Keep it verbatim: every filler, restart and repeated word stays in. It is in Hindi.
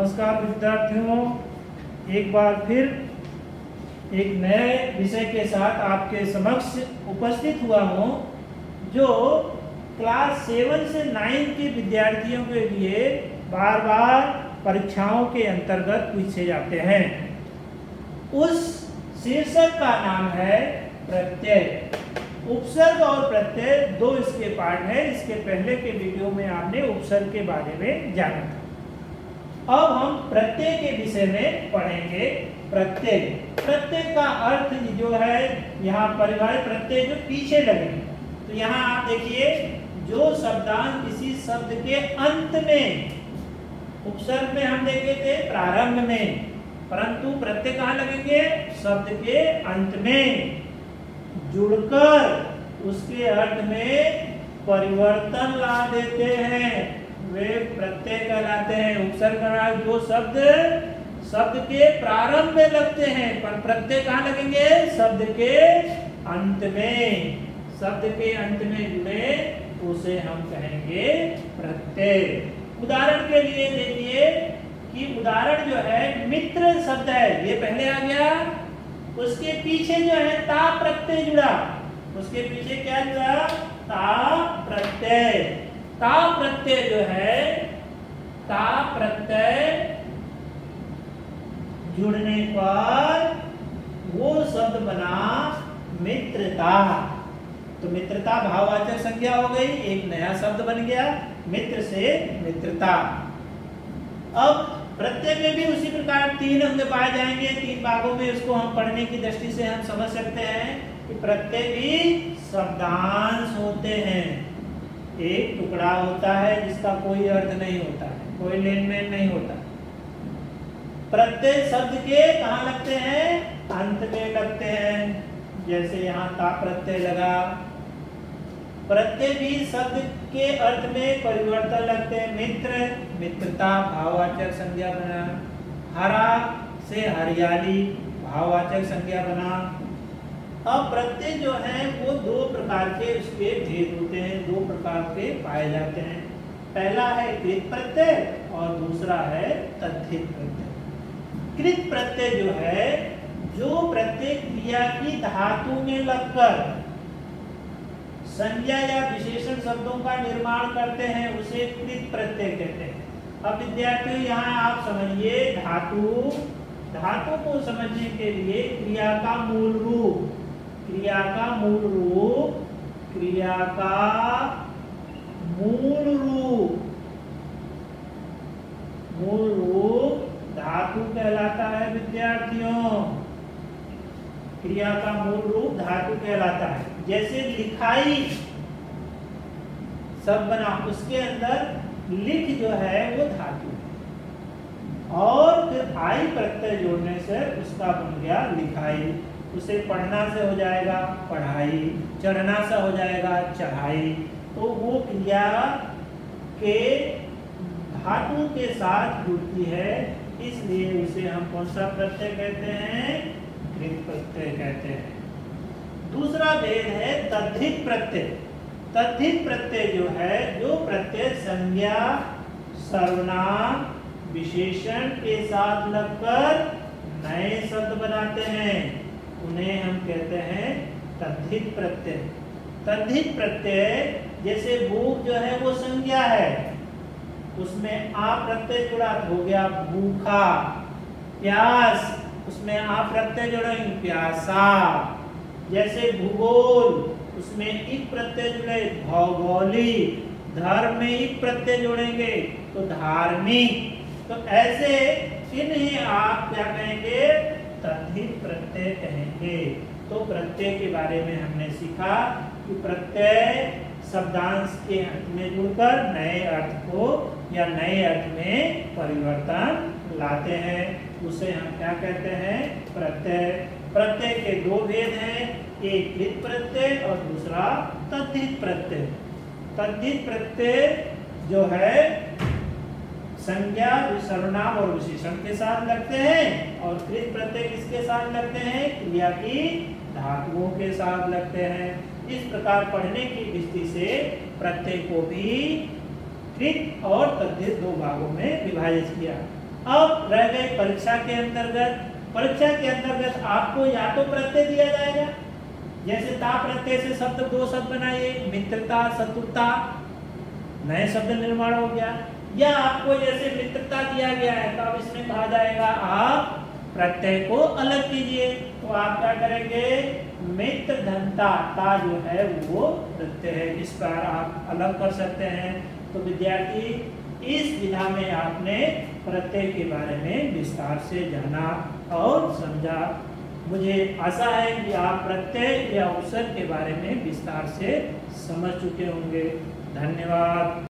नमस्कार विद्यार्थियों, एक बार फिर एक नए विषय के साथ आपके समक्ष उपस्थित हुआ हूँ जो क्लास सेवन से नाइन के विद्यार्थियों के लिए बार बार परीक्षाओं के अंतर्गत पूछे जाते हैं। उस शीर्षक का नाम है प्रत्यय। उपसर्ग और प्रत्यय दो इसके पार्ट है। इसके पहले के वीडियो में आपने उपसर्ग के बारे में जाना था। अब हम प्रत्यय के विषय में पढ़ेंगे। प्रत्यय प्रत्यय का अर्थ जो है यहाँ परिभाषित प्रत्यय जो पीछे लगे, तो यहाँ आप देखिए जो शब्दांश किसी शब्द के अंत में, उपसर्ग में हम देखे थे प्रारंभ में, परंतु प्रत्यय कहाँ लगेंगे? शब्द के अंत में जुड़कर उसके अर्थ में परिवर्तन ला देते हैं, वे प्रत्यय कहलाते हैं। उपसर्ग जो शब्द शब्द के प्रारंभ में लगते हैं, पर प्रत्यय कहाँ लगेंगे? शब्द के अंत में। शब्द के अंत में जुड़े उसे हम कहेंगे प्रत्यय। उदाहरण के लिए देखिए कि उदाहरण जो है मित्र शब्द है, ये पहले आ गया, उसके पीछे जो है ता प्रत्यय जुड़ा, उसके पीछे क्या जुड़ा? ता प्रत्यय। ता प्रत्यय जो है, ता प्रत्यय जुड़ने पर वो शब्द बना मित्रता। तो मित्रता भाववाचक संज्ञा हो गई, एक नया शब्द बन गया, मित्र से मित्रता। अब प्रत्यय में भी उसी प्रकार तीन अंग पाए जाएंगे। तीन भागों में उसको हम पढ़ने की दृष्टि से हम समझ सकते हैं कि प्रत्यय भी शब्दांश होते हैं। एक टुकड़ा होता है जिसका कोई अर्थ नहीं होता है, कोई लेन देन नहीं होता। प्रत्यय शब्द के कहाँ लगते हैं? अंत में लगते हैं, जैसे यहाँ ता प्रत्यय लगा। प्रत्यय भी शब्द के अर्थ में परिवर्तन लगते हैं। मित्र मित्रता भाववाचक संज्ञा बना, हरा से हरियाली भाववाचक संज्ञा बना। अब प्रत्यय जो है वो दो प्रकार के उसके भेद होते हैं, दो प्रकार के पाए जाते हैं। पहला है कृत प्रत्यय और दूसरा है तद्धित प्रत्यय। कृत प्रत्यय जो है, जो प्रत्यय क्रिया की धातु में लगकर संज्ञा या विशेषण शब्दों का निर्माण करते हैं, उसे कृत प्रत्यय कहते हैं। अब विद्यार्थियों यहाँ आप समझिए, धातु धातु को समझने के लिए क्रिया का मूल रूप, क्रिया का मूल रूप क्रिया का मूल रूप मूल रूप धातु कहलाता है। विद्यार्थियों, क्रिया का मूल रूप धातु कहलाता है। जैसे लिखाई शब्द बना, उसके अंदर लिख जो है वो धातु है, और फिर आई प्रत्यय जोड़ने से उसका बन गया लिखाई। उसे पढ़ना से हो जाएगा पढ़ाई, चढ़ना से हो जाएगा चढ़ाई। तो वो क्रिया के धातु के साथ जुड़ती है, इसलिए उसे हम कौन सा प्रत्यय कहते हैं? कृत प्रत्यय कहते हैं। दूसरा भेद है तद्धित प्रत्यय। तद्धित प्रत्यय जो है, जो प्रत्यय संज्ञा सर्वनाम विशेषण के साथ लगकर नए शब्द बनाते हैं, उन्हें हम कहते हैं तद्धित प्रत्यय। तद्धित प्रत्यय जैसे भूख जो है वो संज्ञा है, उसमें आ प्रत्यय जुड़ा हो गया भूखा। प्यास, उसमें आ प्रत्यय जोड़ेंगे प्यासा। जैसे भूगोल, उसमें इक प्रत्यय जुड़े भौगोलिक। धर्म में इक प्रत्यय जोड़ेंगे तो धार्मिक। तो ऐसे इन्हें आप क्या कहेंगे? तद्धित प्रत्यय कहेंगे। तो प्रत्यय के बारे में हमने सीखा कि प्रत्यय शब्दांश के अंत में जुड़कर नए अर्थ को या नए अर्थ में परिवर्तन लाते हैं, उसे हम क्या कहते हैं? प्रत्यय। प्रत्यय के दो भेद हैं, एक कृत प्रत्यय और दूसरा तद्धित प्रत्यय। तद्धित प्रत्यय जो है संज्ञा सर्वनाम और विशेषण के साथ लगते हैं, और कृत प्रत्यय किसके साथ लगते हैं? क्रिया की धातुओं के साथ लगते हैं। इस प्रकार पढ़ने की दृष्टि से प्रत्यय को भी कृत और तद्धित दो भागों में विभाजित किया। अब रह गए परीक्षा के अंतर्गत। परीक्षा के अंतर्गत आपको या तो प्रत्यय दिया जाएगा, जैसे ता प्रत्यय से शब्द दो शब्द बनाइए, मित्रता, शत्रुता, नए शब्द निर्माण हो गया। या आपको जैसे मित्रता दिया गया है तो अब इसमें कहा जाएगा आप प्रत्यय को अलग कीजिए, तो आप क्या करेंगे, मित्र धनता, ता जो है वो प्रत्यय है, इस पर आप अलग कर सकते हैं। तो विद्यार्थी इस विधा में आपने प्रत्यय के बारे में विस्तार से जाना और समझा। मुझे आशा है कि आप प्रत्यय या अवसर के बारे में विस्तार से समझ चुके होंगे। धन्यवाद।